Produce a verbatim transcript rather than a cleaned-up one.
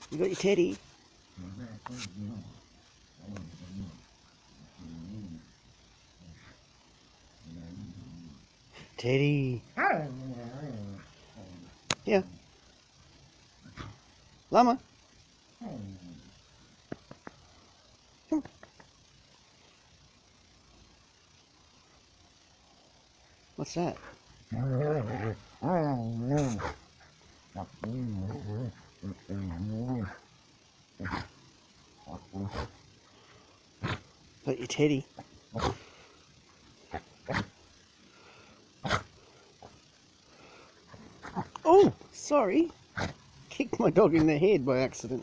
You got your teddy. Teddy. Here. Llama. Come. What's that? Got your teddy. Oh, sorry. Kicked my dog in the head by accident.